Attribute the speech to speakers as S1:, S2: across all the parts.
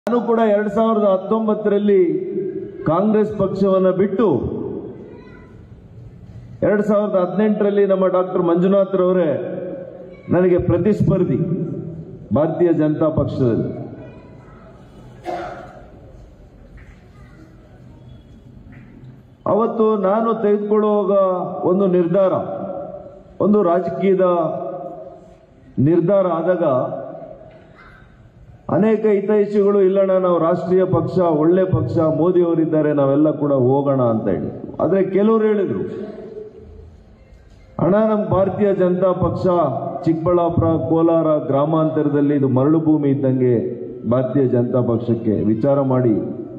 S1: ನಾನು ಕೂಡ 2019ರಲ್ಲಿ ಕಾಂಗ್ರೆಸ್ ಪಕ್ಷವನ್ನು ಬಿಟ್ಟು 2018ರಲ್ಲಿ ನಮ್ಮ ಡಾಕ್ಟರ್ ಮಂಜುನಾಥ್ ರವರೇ ನನಗೆ ಪ್ರತಿಸ್ಪರ್ಧಿ ಭಾರತೀಯ ಜನತಾ ಪಕ್ಷದಲ್ಲಿ. ಅವತ್ತು ನಾನು ತೆಗೆದುಕೊಳ್ಳುವಾಗ ಒಂದು ನಿರ್ಧಾರ, ಒಂದು ರಾಜಕೀಯದ ನಿರ್ಧಾರ ಆದಾಗ ಅನೇಕ ಹಿತೈಷಿಗಳು ಇಲ್ಲಣ್ಣ ನಾವು ರಾಷ್ಟ್ರೀಯ ಪಕ್ಷ, ಒಳ್ಳೆ ಪಕ್ಷ, ಮೋದಿ ಅವರಿದ್ದಾರೆ, ನಾವೆಲ್ಲ ಕೂಡ ಹೋಗೋಣ ಅಂತ ಹೇಳಿ. ಆದರೆ ಕೆಲವರು ಹೇಳಿದ್ರು, ಅಣ್ಣ ನಮ್ಮ ಭಾರತೀಯ ಜನತಾ ಪಕ್ಷ ಚಿಕ್ಕಬಳ್ಳಾಪುರ, ಕೋಲಾರ ಗ್ರಾಮಾಂತರದಲ್ಲಿ ಇದು ಮರಳು ಭೂಮಿ ಇದ್ದಂಗೆ ಭಾರತೀಯ ಜನತಾ ಪಕ್ಷಕ್ಕೆ ವಿಚಾರ ಮಾಡಿ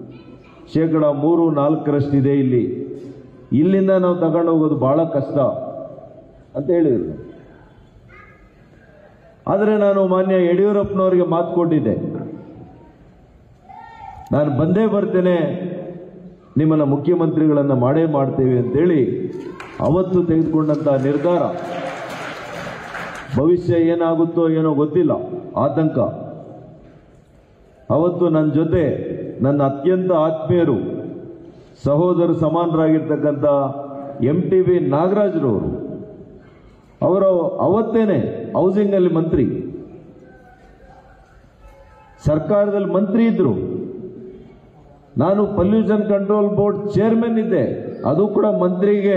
S1: 3-4% ಇದೆ ಇಲ್ಲಿ, ಇಲ್ಲಿಂದ ನಾವು ತಗೊಂಡು ಹೋಗೋದು ಬಹಳ ಕಷ್ಟ ಅಂತ ಹೇಳಿದರು. ಆದರೆ ನಾನು ಮಾನ್ಯ ಯಡಿಯೂರಪ್ಪನವರಿಗೆ ಮಾತು ಕೊಟ್ಟಿದ್ದೆ, ನಾನು ಬಂದೇ ಬರ್ತೇನೆ, ನಿಮ್ಮನ್ನ ಮುಖ್ಯಮಂತ್ರಿಗಳನ್ನ ಮಾಡೇ ಮಾಡ್ತೇವೆ ಅಂತೇಳಿ ಅವತ್ತು ತೆಗೆದುಕೊಂಡಂತ ನಿರ್ಧಾರ. ಭವಿಷ್ಯ ಏನಾಗುತ್ತೋ ಏನೋ ಗೊತ್ತಿಲ್ಲ, ಆತಂಕ. ಅವತ್ತು ನನ್ನ ಜೊತೆ ನನ್ನ ಅತ್ಯಂತ ಆತ್ಮೀಯರು, ಸಹೋದರ ಸಮಾನರಾಗಿರ್ತಕ್ಕಂಥ MTV ನಾಗರಾಜ್ರವರು, ಅವರು ಅವತ್ತೇನೆ ಹೌಸಿಂಗ್ ಅಲ್ಲಿ ಮಂತ್ರಿ, ಸರ್ಕಾರದಲ್ಲಿ ಮಂತ್ರಿ ಇದ್ರು. ನಾನು ಪೊಲ್ಯೂಷನ್ ಕಂಟ್ರೋಲ್ ಬೋರ್ಡ್ ಚೇರ್ಮನ್ ಇದ್ದೆ, ಅದು ಕೂಡ ಮಂತ್ರಿಗೆ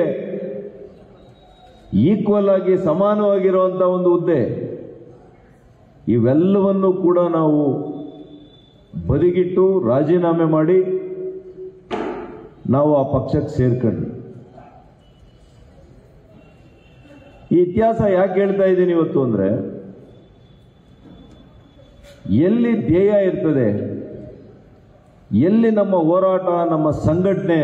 S1: ಈಕ್ವಲ್ ಆಗಿ ಸಮಾನವಾಗಿರುವಂತ ಒಂದು ಹುದ್ದೆ. ಇವೆಲ್ಲವನ್ನು ಕೂಡ ನಾವು ಬದಿಗಿಟ್ಟು ರಾಜೀನಾಮೆ ಮಾಡಿ ನಾವು ಆ ಪಕ್ಷಕ್ಕೆ ಸೇರ್ಕೊಂಡ್ವಿ. ಈ ಇತಿಹಾಸ ಯಾಕೆ ಹೇಳ್ತಾ ಇದ್ದೀನಿ ಇವತ್ತು ಅಂದ್ರೆ, ಎಲ್ಲಿ ಧ್ಯೇಯ ಇರ್ತದೆ, ಎಲ್ಲಿ ನಮ್ಮ ಹೋರಾಟ, ನಮ್ಮ ಸಂಘಟನೆ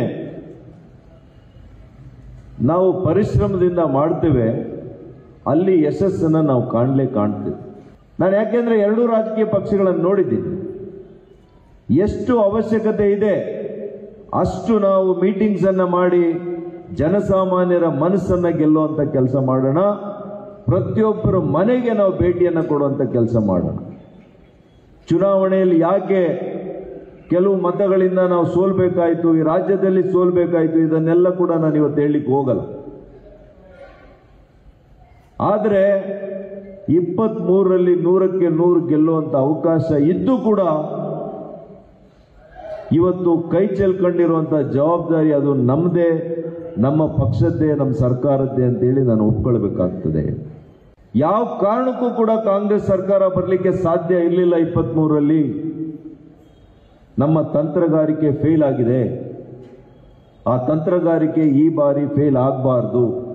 S1: ನಾವು ಪರಿಶ್ರಮದಿಂದ ಮಾಡ್ತೇವೆ, ಅಲ್ಲಿ ಯಶಸ್ಸನ್ನು ನಾವು ಕಾಣ್ತೇವೆ. ನಾನು ಯಾಕೆಂದ್ರೆ ಎರಡೂ ರಾಜಕೀಯ ಪಕ್ಷಗಳನ್ನು ನೋಡಿದ್ದೀನಿ. ಎಷ್ಟು ಅವಶ್ಯಕತೆ ಇದೆ ಅಷ್ಟು ನಾವು ಮೀಟಿಂಗ್ಸ್ ಅನ್ನ ಮಾಡಿ ಜನಸಾಮಾನ್ಯರ ಮನಸ್ಸನ್ನ ಗೆಲ್ಲುವಂತ ಕೆಲಸ ಮಾಡೋಣ. ಪ್ರತಿಯೊಬ್ಬರ ಮನೆಗೆ ನಾವು ಭೇಟಿಯನ್ನು ಕೊಡುವಂತ ಕೆಲಸ ಮಾಡೋಣ. ಚುನಾವಣೆಯಲ್ಲಿ ಯಾಕೆ ಕೆಲವು ಮತಗಳಿಂದ ನಾವು ಸೋಲ್ಬೇಕಾಯ್ತು, ಈ ರಾಜ್ಯದಲ್ಲಿ ಸೋಲ್ಬೇಕಾಯ್ತು, ಇದನ್ನೆಲ್ಲ ಕೂಡ ನಾನು ಇವತ್ತು ಹೇಳಲಿಕ್ಕೆ ಹೋಗಲ್ಲ. ಆದರೆ 23ರಲ್ಲಿ 100ಕ್ಕೆ 100 ಗೆಲ್ಲುವಂತ ಅವಕಾಶ ಇದ್ದು ಕೂಡ ಇವತ್ತು ಕೈ ಚೆಲ್ಕೊಂಡಿರುವಂತ ಜವಾಬ್ದಾರಿ ಅದು ನಮ್ಮದೇ, ನಮ್ಮ ಪಕ್ಷದ್ದೇ, ನಮ್ಮ ಸರ್ಕಾರದ್ದೇ ಅಂತೇಳಿ ನಾನು ಒಪ್ಕೊಳ್ಬೇಕಾಗ್ತದೆ. ಯಾವ ಕಾರಣಕ್ಕೂ ಕೂಡ ಕಾಂಗ್ರೆಸ್ ಸರ್ಕಾರ ಬರಲಿಕ್ಕೆ ಸಾಧ್ಯ ಇರಲಿಲ್ಲ. 23ರಲ್ಲಿ ನಮ್ಮ ತಂತ್ರಗಾರಿಕೆ ಫೇಲ್ ಆಗಿದೆ. ಆ ತಂತ್ರಗಾರಿಕೆ ಈ ಬಾರಿ ಫೇಲ್ ಆಗಬಾರ್ದು.